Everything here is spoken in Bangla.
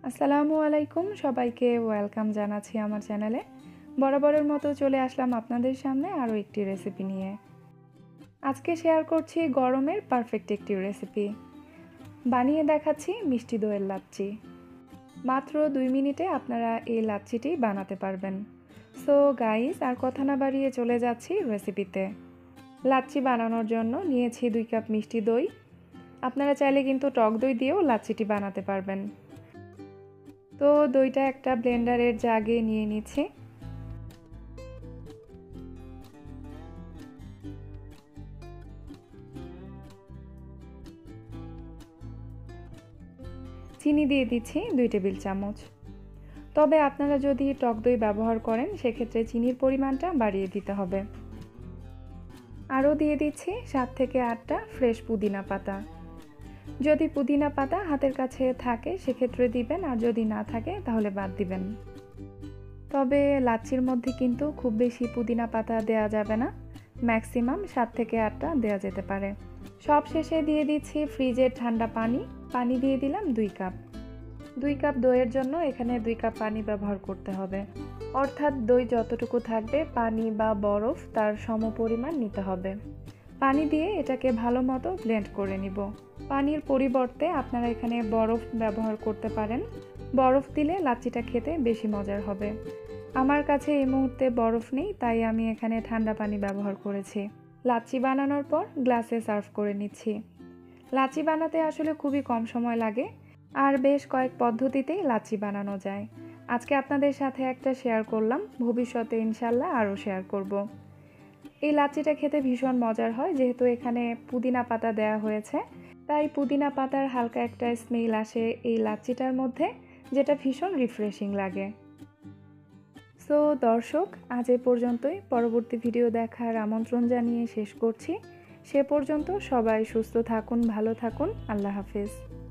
আসসালামু আলাইকুম সবাইকে ওয়েলকাম জানাচ্ছি আমার চ্যানেলে। বরাবরের মতো চলে আসলাম আপনাদের সামনে আরও একটি রেসিপি নিয়ে। আজকে শেয়ার করছি গরমের পারফেক্ট একটি রেসিপি। বানিয়ে দেখাচ্ছি মিষ্টি দইয়ের লাচ্ছি। মাত্র 2 মিনিটে আপনারা এই লাচ্ছিটি বানাতে পারবেন। সো গাইস, আর কথা না বাড়িয়ে চলে যাচ্ছি রেসিপিতে। লাচ্ছি বানানোর জন্য নিয়েছি 2 কাপ মিষ্টি দই। আপনারা চাইলে কিন্তু টক দই দিয়েও লাচ্ছিটি বানাতে পারবেন। তো দইটা একটা ব্লেন্ডারের জাগে নিয়ে নিচ্ছি। চিনি দিয়ে দিচ্ছি 2 টেবিল চামচ। তবে আপনারা যদি টক দই ব্যবহার করেন সেক্ষেত্রে চিনির পরিমাণটা বাড়িয়ে দিতে হবে। আরও দিয়ে দিচ্ছি 7 থেকে 8টা ফ্রেশ পুদিনা পাতা। যদি পুদিনা পাতা হাতের কাছে থাকে সেক্ষেত্রে দিবেন, আর যদি না থাকে তাহলে বাদ দিবেন। তবে লাচ্ছির মধ্যে কিন্তু খুব বেশি পুদিনা পাতা দেয়া যাবে না, ম্যাক্সিমাম 7 থেকে 8টা দেওয়া যেতে পারে। সব শেষে দিয়ে দিচ্ছি ফ্রিজের ঠান্ডা পানি দিয়ে দিলাম 2 কাপ। 2 কাপ দইয়ের জন্য এখানে 2 কাপ পানি ব্যবহার করতে হবে, অর্থাৎ দই যতটুকু থাকবে পানি বা বরফ তার সমপরিমাণ নিতে হবে। পানি দিয়ে এটাকে ভালো মতো ব্লেন্ড করে নিব। পানির পরিবর্তে আপনারা এখানে বরফ ব্যবহার করতে পারেন। বরফ দিলে লাচ্ছিটা খেতে বেশি মজার হবে। আমার কাছে এই মুহূর্তে বরফ নেই, তাই আমি এখানে ঠান্ডা পানি ব্যবহার করেছি। লাচ্ছি বানানোর পর গ্লাসে সার্ভ করে নিচ্ছি। লাচ্ছি বানাতে আসলে খুবই কম সময় লাগে, আর বেশ কয়েক পদ্ধতিতেই লাচ্ছি বানানো যায়। আজকে আপনাদের সাথে একটা শেয়ার করলাম, ভবিষ্যতে ইনশাল্লাহ আরও শেয়ার করব। এই লাচ্ছিটা খেতে ভীষণ মজার হয়, যেহেতু এখানে পুদিনা পাতা দেওয়া হয়েছে, তাই পুদিনা পাতার হালকা একটা স্মেল আসে এই লাচ্ছিটার মধ্যে, যেটা ভীষণ রিফ্রেশিং লাগে। সো দর্শক, আজ এ পর্যন্তই। পরবর্তী ভিডিও দেখার আমন্ত্রণ জানিয়ে শেষ করছি। সে পর্যন্ত সবাই সুস্থ থাকুন, ভালো থাকুন। আল্লাহ হাফেজ।